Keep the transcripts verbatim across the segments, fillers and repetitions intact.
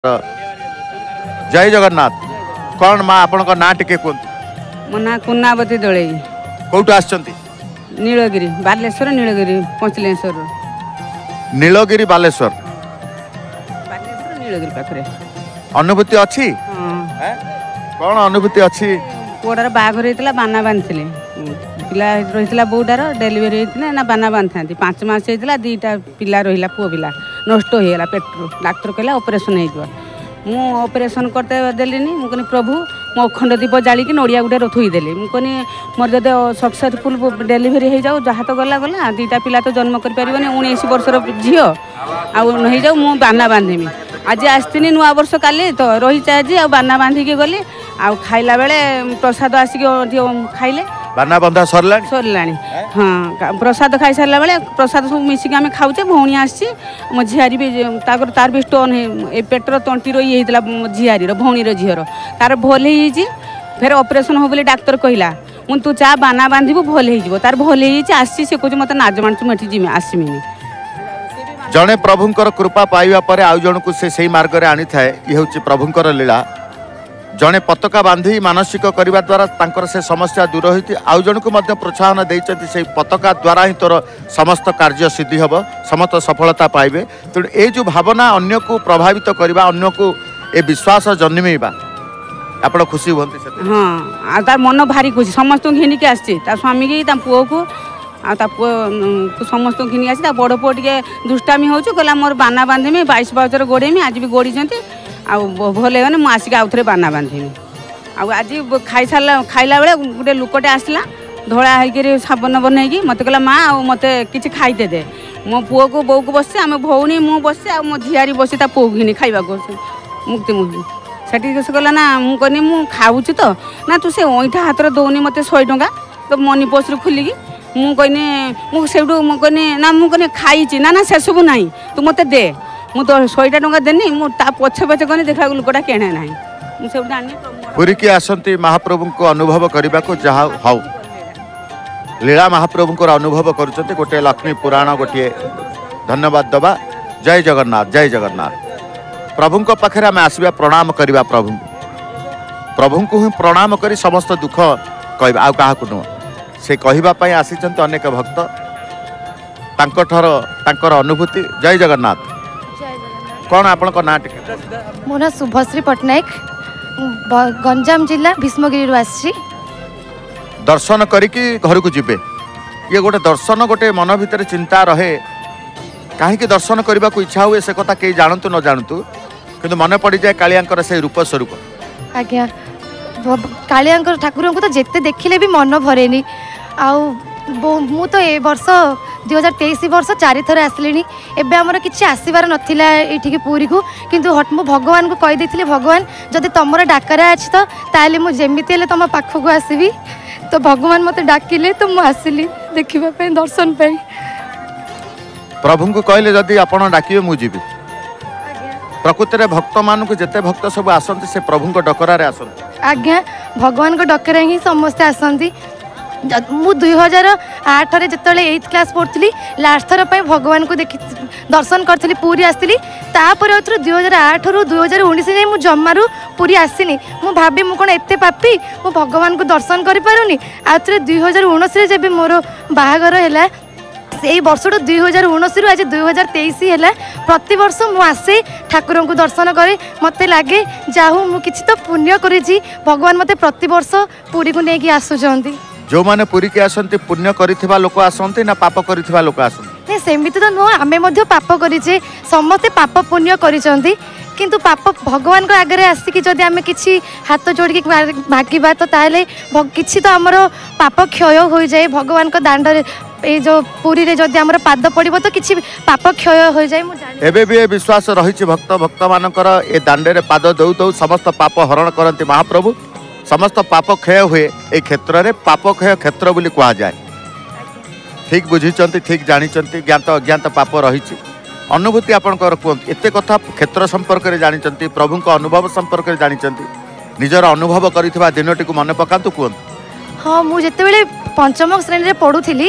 जय जगन्नाथ। कौन माँ आपण ना टिके कहूँ मो ना कुन्नावती दले कौटू आसचंती नीलगिरी बालेश्वर नीलगिरी पंचलेश्वर नीलगिरी बालेश्वर बालेश्वर नीलगिरी पाखरे अनुभूति अच्छी हाँ कौन अनुभूति अच्छी पुअटार बाघर होता बाना बांधि पिला रही बोटार डेलीवरी होता ना बाना बांधि था पांच मास होता दीटा पिला रहा पुओ पिला नष्ट होगा पेट्रो डाक्तर कहला ऑपरेशन हो मु ऑपरेशन करते देलीनी मुझे प्रभु मो अखंड दीप जालिकी नड़िया गुटे थोईदेली मुझे मोर जब सक्सेसफुल डेलीवरी हो जाऊ जहाँ तो गला गला दीटा पिला तो जन्म कर उन्नीस वर्षर झील आउ जाऊ मु बाना बांधीमी आज आसतीनी नुआ वर्ष काली तो रही आज आ बाना बांधिकी गली आ खाइला बेले प्रसाद आसिक खाइले बाना बंधा सरला सरला हाँ प्रसाद खाई सारा बेले प्रसाद सब मिसिक आम खाऊे भौणी आसी मो झीआरी भी तार तार भी स्टोन है पेटर तंटीर ये होता झीआरी भौणीर झीर तार भल हो फेर ऑपरेशन हो बोली डाक्तर कहला मु तू चा बाना बांधबू भल हो तार भल हो आसी से कहे मत नाज मानचु मुझे जिमी आसमिनी जड़े प्रभुंकर कृपा पाइबा परे आउ जन को से सही मार्ग रे आनी थाए ये हूँ प्रभुंकर लीला जड़े पताका बांधी मानसिक करने द्वारा तांकर से समस्या दूर होती आउ जन को मध्य प्रोत्साहन देते से पताका द्वारा ही तोर समस्त कार्य सिद्धि हम समस्त सफलता पाइबे तेणु ये जो भावना अन्य को प्रभावित करवा अन्य को ये विश्वास जन्मेवा आप खुशी हमें हाँ तार मन भारी खुशी समस्त घिनिकी आसी स्वामी की पुओ को आ पुओ समस्त घिनिक आसी बड़ पुओ टे दुष्टामी हो कहला मोर बाना बांधीमी बाईस बाउचर गोड़ेमी आज भी गोड़ी भल हो मुझे आसिक आउ थे बाना बांधीमी आज खाई सारा खाइला बेले गोटे लुकटे आसला धड़ा होकर साबन बनईकी मत कहला माँ आ मत कि खाईते दे मो पुओ को बो को बस आम भौणी मु बस आ मो झीआरी बसी ता पुओ घिनी खाइबा मुक्ति मुक्ति सेठी से कहला ना मु कहनी मु खाऊँ तो ना तू से अईठा हाथ दौनी मत शहे टଙ୍କା तो मनी पोस्ट खोलिकी मु कहनी मुझे कहनी ना मुझे खाई ना ना से सब ना तू मत दे मु तो शहेटा टଙ୍କା देनी मु पछे पछे कहनी देखा लुकटा केणे ना मुझे पुरी की आसती महाप्रभु को अनुभव करने को जहाँ हाउ लीला महाप्रभु को अनुभव कर गोटे लक्ष्मी पुराण गोटे धन्यवाद दबा। जय जगन्नाथ जय जगन्नाथ। प्रभु को पाखे आम आसवा प्रणाम करवा प्रभु प्रभु को ही प्रणाम कर समस्त दुख कह आउ क्या नुह से कहवाई आसी अनेक भक्त तांकर अनुभूति। जय जगन्नाथ। कौन आपण ना मो ना शुभश्री पट्टनायक गंजाम जिला भीष्मगिरी आसी दर्शन करिकी घर को जीवे ये गोटे दर्शन गोटे मन भितर चिंता रहे कहीं दर्शन करने को इच्छा हुए से कथा कहीं जानतु न जानतु किंतु मन पड़ जाए कालियांकर से रूप स्वरूप। आज्ञा कालियांकर ठाकुर को तो जिते देखिले भी मन भरेनी आउ मु तो ए वर्ष दुई हजार तेईस वर्ष चारि थर आसली एवं आमर कि आसबार नाला ये पूरी को किंतु हट मु भगवान को कहीदे भगवान जदि तुम डाकरा अच्छी तो ताले मुझे तुम पाखक आसबि तो भगवान मत डाकिले तो मुझे आसली देखा दर्शन पाई प्रभु को कहले जदि आपण डाकिबे मु जीवी प्रकृति में भक्त मान को जिते भक्त सब आसती से प्रभु को डकरारे आसती आज्ञा भगवान को डकरा ही समस्ते आसती मु दुई हजार आठ जो एट क्लास पढ़ी लास्ट थर पर भगवान को देखी दर्शन करी पूरी आसती तापर दुई हजार आठ रु दुई हजार उन्नीस जाए मुझे जमारू पूरी आसनी मु भाभी मु कौन एत पापी मु भगवान को दर्शन कर पारुनी आउ दुई हजार उन्नीस जब मोर बाहागर है से वर्ष दुई हजार उन्नीस रु आज दुई हजार तेईस है प्रति वर्ष मु आसे ठाकुर को दर्शन करे मत लगे जाहू मुझे तो पुण्य कर भगवान मत प्रति वर्ष पूरी को लेकिन आसुँच जो माने पुरी के आसंती पुण्य करिथिबा लोक आसंती ना पाप करिथिबा लोक आसंती सेमिति तो नुह आमे मध्य पाप करिचे समस्ते पाप पुण्य करिसंती किंतु पाप भगवान को आगे आसिकी जदि आमे किछि हाथ जोड़िकी मागिबा तो ताले किछि तो हमर पाप क्षय हो जाए भगवान को दांड ए जो पुरी रे जदि हमर पाद पड़िबो तो किछि पाप क्षय हो जाए मु जानि एबे भी विश्वास रहिछि भक्त भक्त मानकर ए दांडे रे पाद दउ दउ समस्त पाप हरण करंती महाप्रभु समस्त पाप क्षय हुए ये क्षेत्र में पाप क्षय क्षेत्र बोली कह जाए ठीक बुझी ठीक जानी ज्ञात अज्ञात पाप रही अनुभूति आपंकर कहते एत कथा क्षेत्र संपर्क में जानी प्रभु को अनुभव संपर्क में जानी निजर अनुभव कर दिन टी मन पकातु कहतु। हाँ मुझे पंचम श्रेणी में पढ़ुली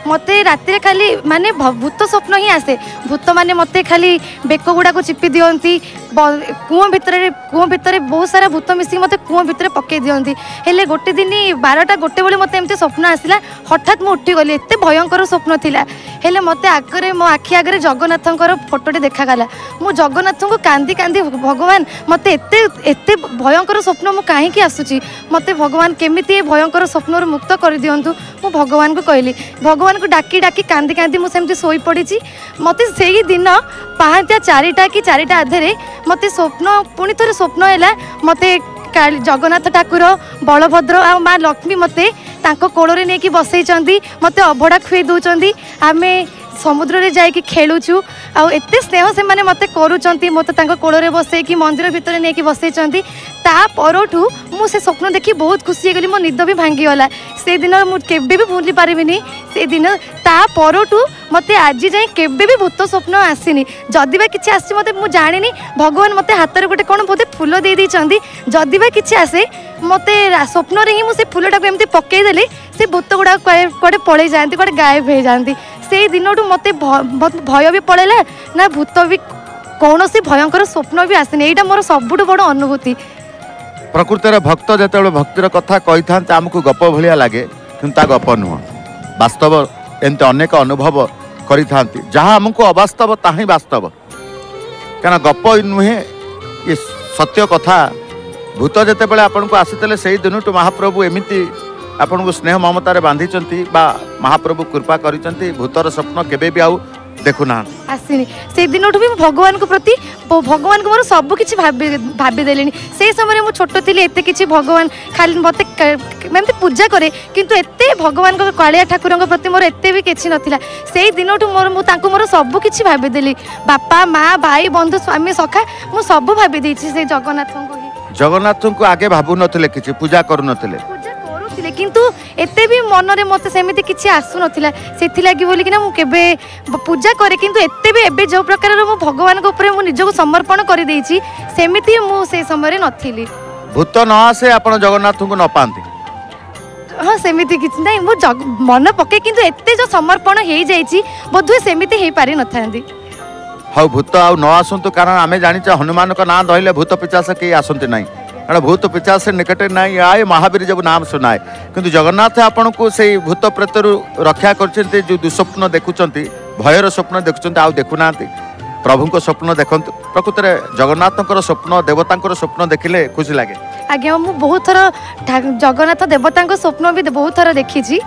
मते राति खाली माने भूत स्वप्न ही आसे भूत माने मते खाली बेक गुड़ा को चिपी दियंती कुओं भितर कुओं भितर बहुत सारा भूत मिसिक मते कुओं भितर पकई दियंती हेले गोटे दिन बारटा गोटे बेले मते एमती स्वप्न आसिला हठात मु उठी गली एते भयंकर स्वप्न थिला हेले मते आगरे मो आखि आगरे जगन्नाथंकर फोटोटे देखागला मु जगन्नाथ को कांदी कांदी भगवान मते एते एते भयंकर स्वप्न मु काहे की आसुची मते भगवान केमिति भयंकर स्वप्न मुक्त कर दियंतु मु भगवान को कहली भगवान को डाकी डाकी कांदी कांदी मु सेमती सोई पड़ी मते सेही दिन पहांतिया चारिटा कि चारिटा आधे मते स्वप्न पुणी थोड़े स्वप्न है मते जगन्नाथ ठाकुर बलभद्र आ माँ लक्ष्मी मते तांको कोଳରେ ନେଇକି ବସେଇଛନ୍ତି मते अभड़ा खुई दउचंदी आमे समुद्र रे जाइकी खेलुचु आ एते स्नेह से माने मते करूचंती मते तांको कोଳରେ बसैकी मंदिर भितर नेकी बसैचंती ता परठू मु से स्वप्न देखी बहुत खुशी गली मो निद भी भांगी गला से दिन मु केबे भी भूली पारिबिनी से दिन ता परठू मते आज जाए केबे भी भूत स्वप्न आसीनी जदि बा किछि आसी मते मु जानिनी भगवान मते हाथ रे गोटे कोन बोधे फूल दे दी चंदी जदि बा किछि आसे मते स्वप्न रे ही मु से फूलटा को एमती पक्के देले से भूत गुडा कोडे पळे जानती कोडे गायब हो जानती से दिनटू मते भय भी पड़ेला ना भूत भी कौन सी भयंकर स्वप्न भी आसनी यहाँ मोर सबुठ बड़ अनुभूति प्रकृतिर भक्त जो भक्तिर कथा कही था आमको गप भाया लगे कि गप नुह वास्तव एमती अनेक अनुभव करी जहाँ आमको अवास्तव ताही वास्तव क्या गप नुहे ये सत्य कथा भूत जिते आपन को आसीते से दिनटू महाप्रभु एमती आपन को स्नेह ममतार बांधी महाप्रभु कृपा करिसंती भूतर स्वप्न केबे भी आउ देखुना आसीनी से दिनठू भी भगवान को प्रति भगवान को मोर सब किछि भाबी भाबी देलेनी से समय मु छोट थिली एते किछि भगवान खाली मते एमती पूजा करे किंतु एते भगवान को कालिया ठाकुर के प्रति मोर एते भी किछि नथिला से दिनठू मोर मु तांको मोर सब किछि भाबी देली बापा माँ भाई बंधु स्वामी सखा मु सब भाबी देछि से जगन्नाथ को जगन्नाथ को आगे भाबु नथिले किछि पूजा करू नथिले किंतु एते भी मन रे मते सेमिति किछि आसु नथिला सेथि लागि बोली कि ना मु केबे पूजा करे किंतु एते भी एबे जो प्रकार रो मु भगवान को ऊपर मु निजको समर्पण करि देछि सेमिति मु से समय रे नथिली भूत न आसे आपण जगन्नाथ को न पांती हां सेमिति किछि नै मु मन पके किंतु एते जो समर्पण हेई जाइछि बोधुए सेमिति हेई पारि नथांदी हाउ भूत आ न आसंतु कारण आमे जानि छ हनुमान को नाम धइले भूत पिचास के आसंती नाही कारण भूत पिचास निकटे नहीं आए महावीर जब नाम सुनाए किंतु जगन्नाथ आपण को से भूत प्रेतर रक्षा करछन्ते जो दुस्वप्न देखुचंती भयर स्वप्न देखुचंती आउ देखुना प्रभु को स्वप्न देखंतु प्रकृत रे जगन्नाथकर स्वप्न देवतांकर स्वप्न देखिले खुशी लागे आज्ञा मु बहुत थर जगन्नाथ देवतांकर स्वप्न भी बहुत थर देखी छी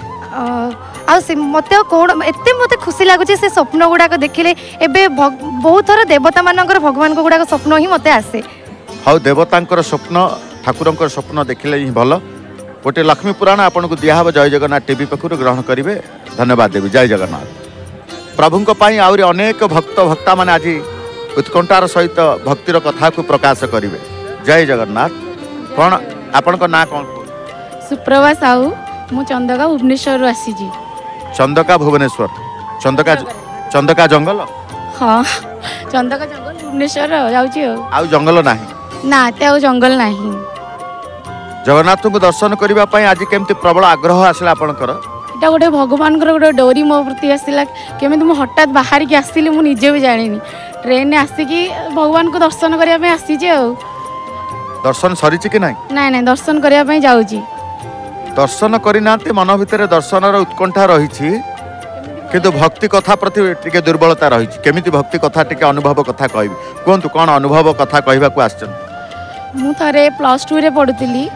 आ से मते कोन एते मते खुशी लागुचे से स्वप्न गुडा को देखिले एबे बहुत थर देवता मानकर भगवान को गुडा को स्वप्न ही मते आसे हाँ देवतांकर स्वप्न ठाकुरंकर स्वप्न देखिले ही भल गोटे लक्ष्मी पुराण आपन को दिया जय जगन्नाथ टीवी पक्षर ग्रहण करेंगे धन्यवाद देवी जय जगन्नाथ प्रभु आउरी अनेक भक्त भक्ता माने आज उत्कंठार सहित भक्तिर कथा को प्रकाश करेंगे जय जगन्नाथ कौन आपण को ना कौन सुप्रभा साहू मु चंदका भुवनेश्वर आसी चंदका भुवनेश्वर चंदका चंदका जंगल हाँ चंदका जंगल भुवनेश्वर जाउची आउ जंगल नाही ना ते आउ जंगल नाही जगन्नाथ को दर्शन करबा पई आज केमती प्रबल आग्रह आसला आपनकर एटा गोटे भगवान को गोटे डोरी मो प्रति आसला केमिति मु हठात बाहर के आसिली मु निजे भी जानिनी ट्रेन ने आसिकी भगवान को दर्शन करिया पे आसी जे दर्शन सरी कि नहीं नहीं नहीं दर्शन करिया पे जाउची दर्शन करिनाते मन भितर दर्शन रो उत्कंठा रहिछि किंतु भक्ति कथा प्रति टिके दुर्बलता रही केमिति भक्ति कथा टिके अनुभव कथा कहबी कोंतु कोन अनुभव कथा कहबा को आछन मु थरे प्लस टू रे पढुतली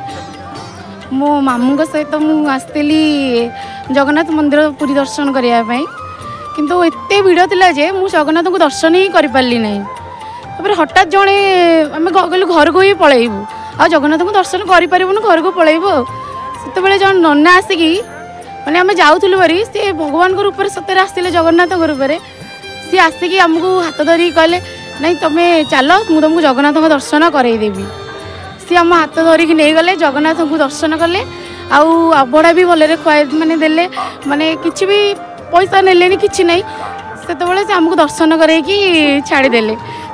मो मामू को सहित मु आस्तेली जगन्नाथ मंदिर पूरी दर्शन करिया पई किंतु एते भिड़ थिला जे मु जगन्नाथ को दर्शन ही करि पाली नै तबरे हठात जणे हमें गगल घर को ही पळेइबू आ जगन्नाथ को दर्शन करि परिबनु घर को पळेइबू सेते बेले जण नन्ना आसीकी मैंने आम जाऊलु बारी सी भगवान को रूप सतरे आसते जगन्नाथ रूप सी आसिकी आमको हाथ धरिकी कहले नहीं तुम्हें चल मुझे तुमको जगन्नाथ को दर्शन करईदेवी सी आम हाथ धरिकी नहीं गले जगन्नाथ को दर्शन कले आबड़ा भी भले खुआ माने देले माने किसी भी पैसा नेले कि नहीं से आमको दर्शन करके छाड़देले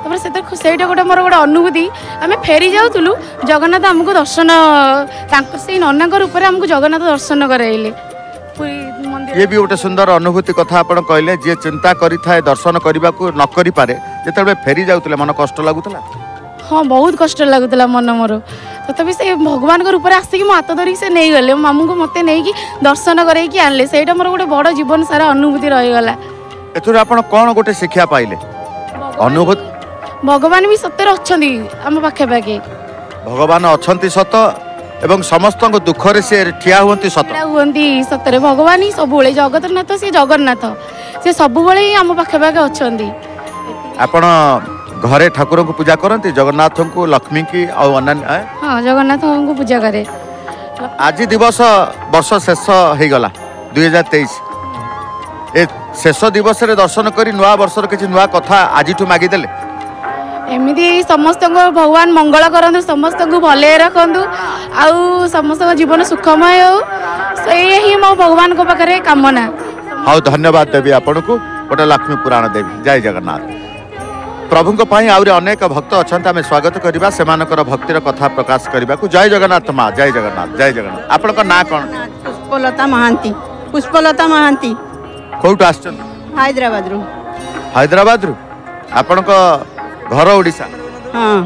से गोटे मोर गोटे अनुभूति आम फेरी जाऊलु जगन्नाथ आमको दर्शन से नना रूप आमको जगन्नाथ दर्शन कराइले पूरी मंदिर ये भी गोटे सुंदर अनुभूति कथा आपण कहले जे चिंता करि थाए दर्शन करने को न करि पारे जेते फेरी जाउतले मन कष्ट लागुतला। हाँ बहुत कष्ट लगुला मन मोर तथापि से भगवान रूप में आसिक हाथ धरिक से नहीं गले मामू को मत नहीं दर्शन करके आनले से मोर गोटे बड़ जीवन सारा अनुभूति रहीगला। एथुर आपण कौन गोटे शिक्षा पाइले अनुभूति भगवान भी सत्य अच्छा आम पाखे पाखे भगवान अच्छा सत एवं समस्त दुख रे से ठिया हुंती सत हुंती सतरे भगवान ही सब जगन्नाथ से जगन्नाथ से सब ही आम पाखे पाखे अच्छा। आपण घरे ठाकुर को पूजा करती जगन्नाथ को लक्ष्मी की और अन्य हाँ जगन्नाथ को पूजा करे। आज दिवस वर्ष शेष हो गला दुई हजार तेईस ए शेष दिवस रे दर्शन करी नुआ वर्ष किसी नुआ कथा आज मागिदेले एमती समस्त भगवान मंगल करंतु समस्त को भले रखंतु आउ समस्त जीवन सुखमय हो ही मो भगवान को पाखे कामना। हाँ धन्यवाद देवी आपण को गोटे लक्ष्मी पुराण देवी जय जगन्नाथ। प्रभु आहरी अनेक भक्त अच्छा आम स्वागत करवा से भक्तिर कथा प्रकाश करने को। जय जगन्नाथ माँ जय जगन्नाथ जय जगन्नाथ। आपण ना कौन? पुष्पलता महांती पुष्पलता महांती कौट आस हैदराबाद रु हैदराबाद रु आपण घर ओडिशा। हाँ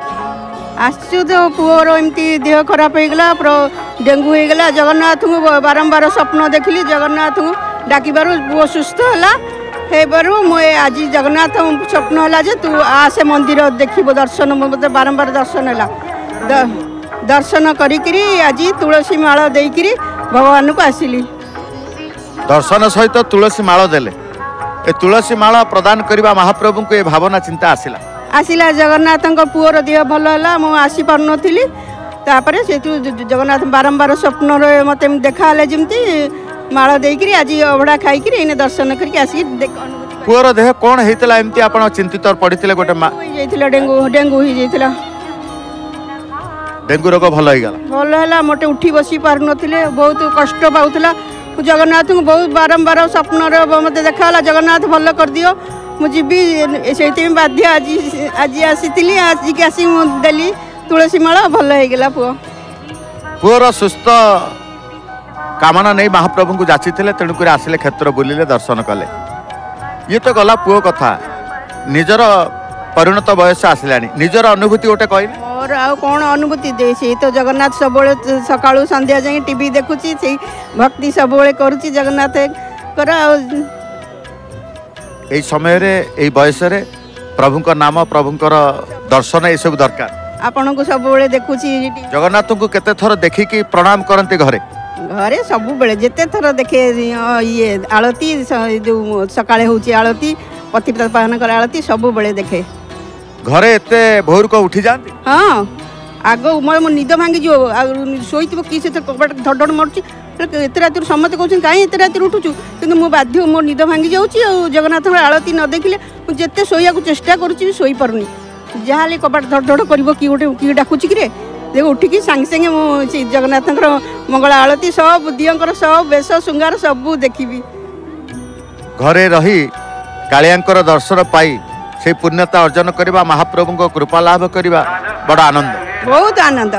आसु तो पुअर एमती देह खराब होगला डेंगू होगला जगन्नाथ को बारंबार स्वप्न देखली जगन्नाथ को डाकिबार पुओ सुस्थ है हे बारू मुझे आज जगन्नाथ स्वप्न है जे तू आसे मंदिर देखिबो दर्शन मत बारंबार दर्शन है द, दर्शन करी आज तुलसी माला देकरी भगवान को आसिली दर्शन सहित तुलसी माला देले ए तुलसी माला प्रदान करने महाप्रभु को ये भावना चिंता आसिला आसिला जगन्नाथ पुअर देह भल है मुझे आसी पार नी तापर से जगन्नाथ बारंबार स्वप्न मत देखा जमती माला देकरी आज अभड़ा खाई इन दर्शन करके आसिक पुअर देह कौन होता एमती आप चिंतित पड़ते गोटे डेंगू डेंगू हो जाता डेंगू रोग भल हो भल है मोटे उठी बसी पार नी बहुत कष्ट पाला जगन्नाथ को बहुत बारंबार स्वप्न मत देखा जगन्नाथ भल कर दियो मुझे से बाध्य आज आज आसी आज आसिक देली तुलसी माला भल होगा पुओ पुअर सुस्थ कामना नहीं महाप्रभु को जाची तेणुक आसिले क्षेत्र बुलिले दर्शन कले ये तो गला पुओ कथा निजर परिणत बयस आसला निजर अनुभूति गोटे कह मोर आ कौन अनुभूति दे से तो जगन्नाथ सब सका संध्या जाए टीवी देखुची से भक्ति सब करुच्ची जगन्नाथ कर यही समय रे यही बयस रे प्रभुंकर नाम प्रभुंकर दर्शन ये सब दरकार आपण को सब देखुची जगन्नाथ को केते थर देखिकी प्रणाम करते घरे घरे सब बेले जिते थर देखे ये आलती जो सकाळे होची आलती पतिव्रता पालन कर आलती सब बेले देखे घरे एते भोर को उठी जाती। हाँ आग मो निद भांगी जो शोई किसी कबाट धड़ मारुची एत रात समस्त कहते कहीं एत रात उठुचु कि मो बाध्य मो निद भांगी जाऊँगी जगन्नाथ आलती न देखिले जिते शोया चेष्टा करुच्ची शोई पारुनी जहाँ कबाट धड़ धड़ कर गोटे किए डाकुची कि देख उठिकी सांगे सांगे मुझे जगन्नाथ मंगल आलती सब दियंकर सब बेश श्रृंगार सब देखी घरे रही कालियांकर दर्शन पाई से पुण्यता अर्जन करवा महाप्रभु को कृपा लाभ करवा बड़ा आनंद बहुत आनंद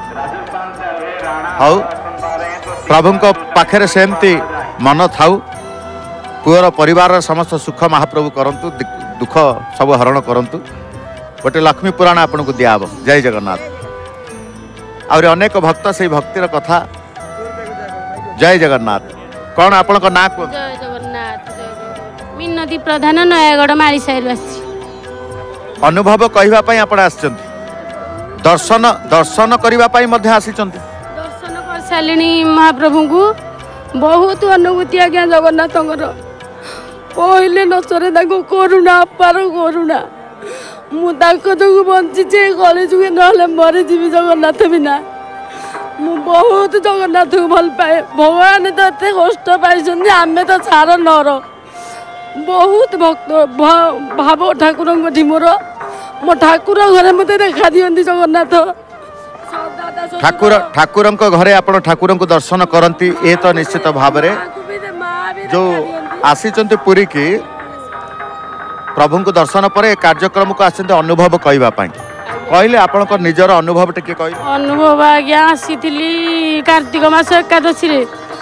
हाउ प्रभु को पाखे सेमती मन थाउ पुअर परिवार समस्त सुख महाप्रभु करंतु दुख सब हरण करंतु गोटे लक्ष्मी पुराण आपन को दियाब। जय जगन्नाथ। और अनेक भक्त से भक्तिर कथा जय जगन्नाथ कौन आपण को ना को जय जगन्नाथ मिनती प्रधान नयागढ़ मारी साइर आसी अनुभव कहवा पई आपण आछंती दर्शन दर्शन करबा पई मध्ये आसीचंती दर्शन कर सालिनी महाप्रभु को बहुत अनुभूति आज्ञा जगन्नाथंकर कहले न सरे ताको करुणा अपार करुणा मु ताको जो बंची गली जुगे ना मरी जीवी जगन्नाथ बिना मु बहुत जगन्नाथ को भल पाए भगवान तो एत कष्ट पाई आम तो सार नर बहुत भक्त भाव ठाकुर मोर मो ठाकुर घरे मत देखा दिखती जगन्नाथ ठाकुर ठाकुर घरे आपण ठाकुर को दर्शन करती ए तो निश्चित भाव जो आसीचंती पुरी की प्रभु को दर्शन पर कार्यक्रम को आसते अनुभव कहवाई कहले आपण निजर अनुभव टे कह अनुभव आज्ञा आसी कार्तिक मास एकादशी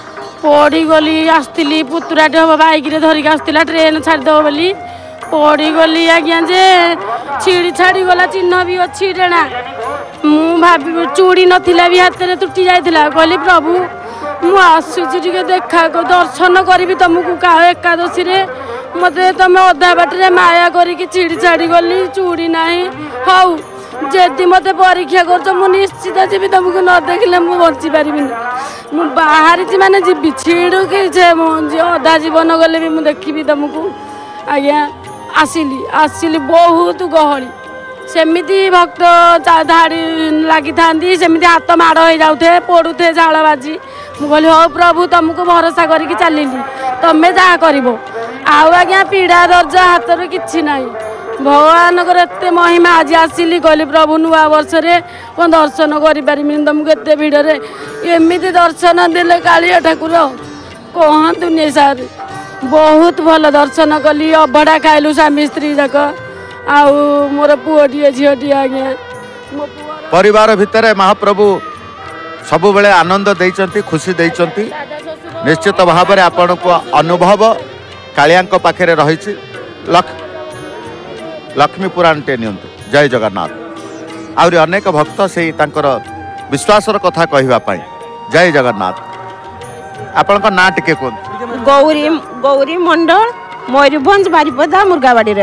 पड़गली आसती पुतुराटे हम बैक धरिक आसला ट्रेन छाड़देव बोली पड़गली आज्ञा जे छिड़ी छाड़ी गला चिन्ह भी अच्छी टेणा मु भाभी चूड़ी नथिला भी हाथ में तुटी जाइला कहली प्रभु मु आसूची देखा दर्शन करी तुमको का एकादशी रे मत तुम अधा बाटे माया करी छिड़ी छाड़ी गली चूड़ी ना हऊ जदि मत परीक्षा कर निश्चित जी तुमको न देखले मुझे बची पारि मु बाहरी माने जी छिड़ू कि अधा जीवन गले भी मुझे देखी तुमको आज्ञा आसिली आसिली बहुत गहली सेमिति भक्त धाड़ी लगी था सेमिति हाथ माड़ हो जाऊे पड़ुथे झाड़ बाजी मुझे कहली हो प्रभु तुमको भरोसा करके चलि तुम्हें जहाँ कर आज्ञा पीड़ा दर्ज हाथ कि ना भगवान एत महिमा आज आसिली कहली प्रभु नुआ वर्ष कौन दर्शन करें तुमको एत भिड़े एमती दर्शन देले कालिया ठाकुर कहतुनि सार बहुत भल दर्शन कली अभड़ा खाइलु स्वामी स्त्री जाक आउ मोर पुओटी झीटी आज्ञा परिवार भितर महाप्रभु सबु बेले आनंद देइचंती खुशी देइचंती निश्चित भाव में आपण को अनुभव कालिया पाखे रही लक्ष्मी लक्ष्मी पुराण टे नियंतु जय जगन्नाथ आउरी अनेक भक्त से तांकर विश्वासर कथा कहवाई जय जगन्नाथ आपण ना टिके कहते गौरी गौरी मंडल मयूरभंज बारिपदा मुर्गाबाड़ी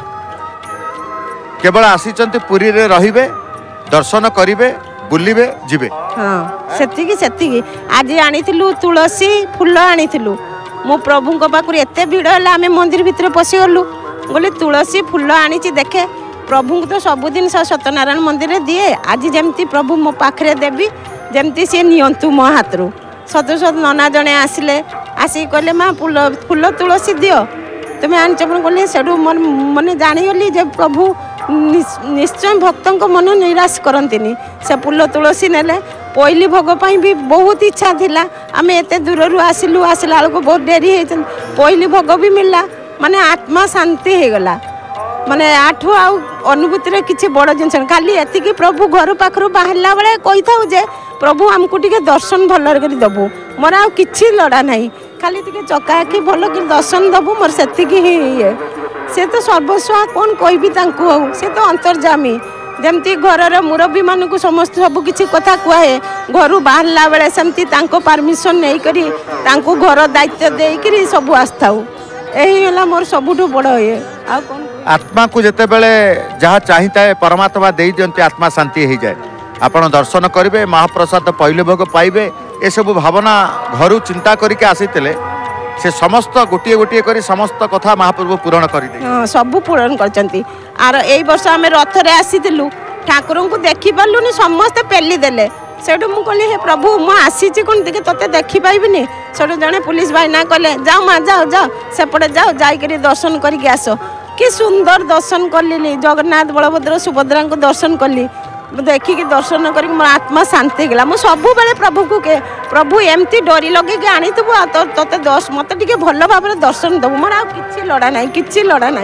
केवल आसीचंती पुरी रे रहिबे दर्शन करिवे बुलिबे जिबे हाँ सेतिकी सेतिकी आज आनिथिलु तुलसी फूल आनिथिलु मो प्रभु को पाखुर एते भीड़ है आम मंदिर भितर पशि गलु बोले तुलसी फूल आनी देखे प्रभु को तो सबुदिन सत्यनारायण मंदिर दिए आज जमती प्रभु मो पाखे देवी जमती सी नियंतु मो हाथ रू सत सत नना जड़े आसिले आसिक कहले माँ फूल फूल तुलसी दियो तुम्हें आनच कहले से मैंने जानीगली जे प्रभु निश्चय भक्तों को मन निराश करती से फूल तुलसी नेले पहली भोग भी बहुत इच्छा थिला आम एत दूर आसिलु आसला बेलू बहुत डेरी होती पहली भोग भी मिलला माने आत्मा शांति हो गला माने आठू आउ अनुभूति किसी बड़ जिनस खाली एतिकी प्रभु घर पाखर बाहरला बेले कही था जे प्रभु आमको टिके दर्शन भल कर दबु मोर आउ किछि लड़ा नहीं खाली टिके चकाखी भल कर दर्शन दबु मोर सेतिकी ही ये से तो सर्वस्व कौन कहबी तांकु हो से तो अंतर्जामी जमती घर मुरबी मानक समस्त सब किसी कथा कहे घर बाहरला बेले सेमती तांको परमिशन नहीं करी तांको घर दायित्व देकरी सब आस्थाऊ यही है मोर सबुठु बड़ ये आ कौन आत्मा को जिते बेले जहाँ चाहिए परमात्मा दे दियंती आत्मा शांति हो जाए आपण दर्शन करेंगे महाप्रसाद पहले भोग पाइबे ये सब भावना घर चिंता करके आसीते से समस्त गोटे गोटे कर समस्त कथा महाप्रभु पूरण कर हाँ सब पूरण कर आर यही वर्ष आम रथ रे आसीलु ठाकुर को देखी पार्लुनि समस्ते पेली देले सेठू मुझे कहली हे प्रभु मुझे आसी कौन देखे ते देखी पाइबिनी सेठू जड़े पुलिस भाई ना कहले जाओ माँ जाओ जाओ सेपटे जाओ जाकर दर्शन करके आस कि सुंदर दर्शन कली जगन्नाथ बलभद्र सुभद्रा को दर्शन कली देखिकी दर्शन कर आत्मा शांति गला मुझे सब बेले प्रभु को के प्रभु एमती डरी लगे आनी ते दस मत टे भल भाव दर्शन दबु मोर आ कि लड़ा ना कि लड़ा ना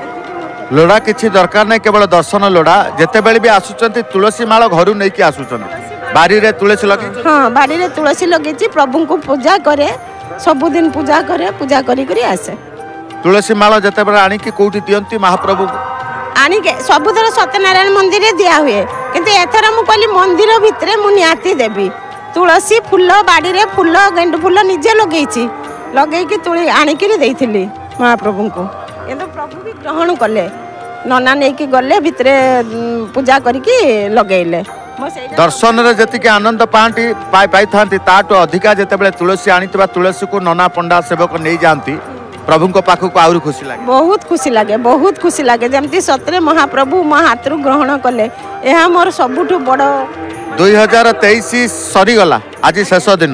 लोड़ा किसी दरकार नहीं केवल दर्शन लोड़ा जिते बेले भी आसुचंती तुलसी माल घर नहीं कि आसुचंती बारी रे तुलसी लगे हाँ बारी रे तुलसी लगे प्रभु को पूजा करे सबुदिन पूजा करे पूजा करी करी आसे तुलसी माल जिते बेले आनिकी कोठी दियंती महाप्रभु आनिके सबुथर सत्यनारायण मंदिर दिया हुए किंतु एथर मु कहली मंदिर भितरे मु निहाती देवी तुलसी फूल बाड़ी रे फूल गेंडु फूल निजे लगेइछि लगेइकी तुली आनिकी देइथिली महाप्रभु को किंतु प्रभु भी ग्रहण कले नना नेकी गले भितरे पूजा करके लगेइले दर्शन रे जति आनंद पाती पाई थांती ताटो अधिका जिते बेले तुलसी आनीथिबा तुलसी को नना पंडा सेवक नहीं जाती प्रभु को पाखक आउर खुशी लगे बहुत खुशी लगे बहुत खुशी लगे जमती सतरे महाप्रभु मो हाथ ग्रहण कले यह मोर सबुठु बड़ दुई हजार तेईस सरीगला आज शेष दिन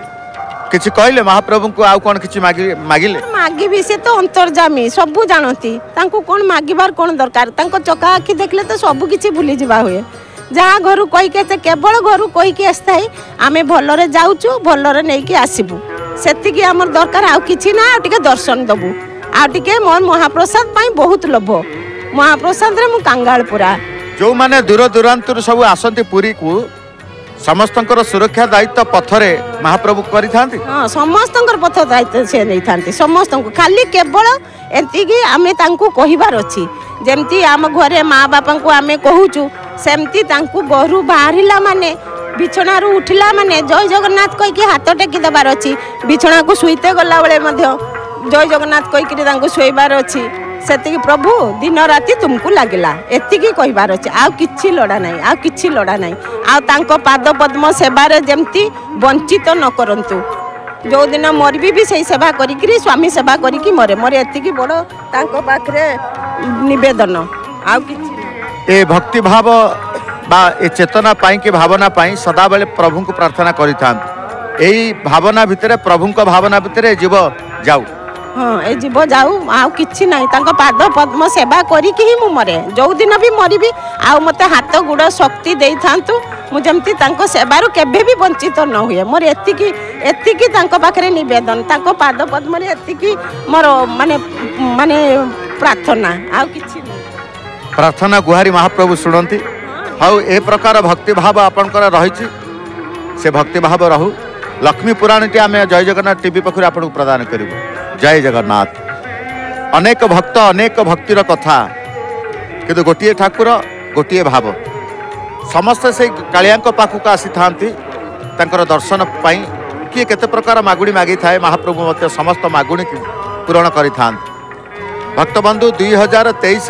किसी कहले महाप्रभु को आउ कौन किसी मागिले मागिबी से तो अंतर्जामी सबू जानती तांको कौन मागिबार कौन दरकार तांको चका आखि देखले तो सबू किछि भूली जिबा हुए जहाँ घर कहीके केवल घर कहीकि आसताई आम भलरे जाऊँ भलरे नहीं आसबू सेतिकी आमर दरकार आउ किछि ना टिके दर्शन दबु आ टिके मोर महाप्रसाद पाई बहुत लोभ महाप्रसाद रे मु कांगाल पूरा जो माने दूर दूरांतर सब आसंती पुरी को समस्तंकर सुरक्षा दायित्व पथरे महाप्रभु करिथांती। हाँ समस्तंकर पथ दायित्व से नहीं थांती समस्त खाली केवल एंती आम तांकु कहिबार अछि जेमती आम घरे माँ बापा को आम कहूचु सेमती तांकु गरु बाहरिला माने बिछना रु उठिला माने जय जगन्नाथ कहि के हाथ टेकी दबार अछि बिछना को सुईते गला बेले मध्य जय जगन्नाथ कहि के तांकु सोइबार अछि सेतिकी प्रभु दिन राति तुमको लागला एतिकी कहिबार अछि आ किछि लड़ा नाही आ किछि लड़ा नाही आ तांको पाद पद्म सेवारे जेमती वंचित न करंतु जो दिन मरबी भी सही सेवा करी स्वामी सेवा करी मरे मरे एतिकी बड़ तांको पाखरे निवेदन आ किछि ए भक्ति भाव बा ए चेतना पाई के भावना पाई सदा बेले प्रभु को प्रार्थना करिथान एई भावना भितरे प्रभु को भावना भितरे जीव जाऊ हाँ ए जीव जाऊ आ किछि नाही तांको पाद पद्म सेवा करी ही मु मरे जो दिन भी मरबी आ मते हाथ गुड़ शक्ति देई थांतु मु जेमती तांको सेवारु केबे भी वंचित न हुए मोर एतिकी एतिकी तांको पाखरे निवेदन तांको पाद पद्म रे एतिकी मोर माने माने प्रार्थना आ किछि प्रार्थना गुहारी महाप्रभु शुणती हाउ ए प्रकार भक्ति भाव आपनकर रही से भक्ति भाव रहू लक्ष्मी पुराण टी आम जय जगन्नाथ टीवी पखर आपन प्रदान करूँ जय जगन्नाथ अनेक भक्त अनेक भक्तिर कथा किंतु गोटे ठाकुर गोटे भाव समस्ते से कालिया पाखक आसी था दर्शन पाई किए केते प्रकार मागुणी मागी थाए महाप्रभु मत समस्त मागुणी पूरण करि भक्तबंधु दुई हजार तेईस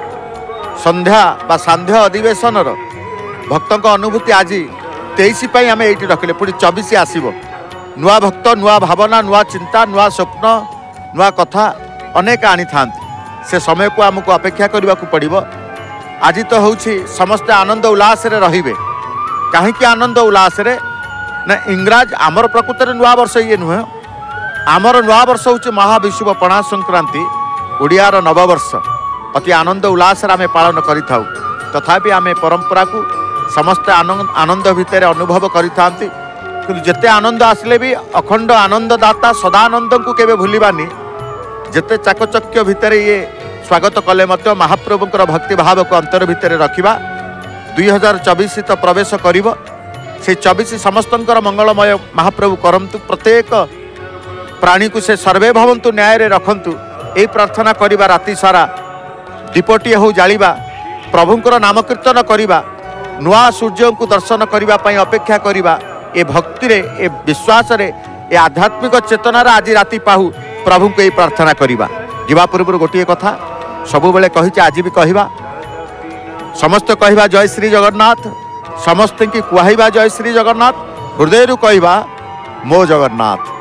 संध्या बा सांध्य अधिवेशन भक्त अनुभूति आज तेईस आम ये रखिले पुणी चौबीस आसब नुआ भक्त नुआ भावना नुआ चिंता नुआ स्वप्न नुआ कथा अनेक आनी था से समय को आमको अपेक्षा करने को पड़ो आज तो हूँ समस्ते आनंद उल्लास रे कहीं आनंद उल्लास रे ना इंग्राज आमर प्रकृत नुआ वर्ष ये नुहे आमर नुआ वर्ष हूँ महाविश्व पणा संक्रांति ओडियार नववर्ष अति आनंद उल्लास आम पालन करि थाउ तथापि आम परंपरा को समस्त आनंद आनंद भितर अनुभव करि थांती किंतु जेते आनंद आसले भी अखंड आनंददाता सदानंद को केबे भूलिबानी जेते चाकचक्य भितर ये स्वागत कले मत महाप्रभुंकर भक्ति भाव को अंतर भितर रखिबा दुई हजार चौबीस तो प्रवेश करिवो से चौबीस समस्तंकर मंगलमय महाप्रभु करंतु प्रत्येक प्राणी को से सर्वे भवंतु न्याय रे रखंतु ए प्रार्थना करिबा राति सारा दीपटी हो जालिबा प्रभुंकर नाम कीर्तन करिबा नुआ सूर्य को दर्शन करिबा पई अपेक्षा करिबा ए भक्ति रे ए विश्वास रे ए आध्यात्मिक चेतना रे आज राति पाहु प्रभु को ए प्रार्थना करिबा जीवा पूर्व गोटे कथा सबु बेले कहिचे आज भी कहवा समस्त कहवा जय श्री जगन्नाथ समस्त की कुहाइबा जय श्री जगन्नाथ हृदय कहवा मो जगन्नाथ।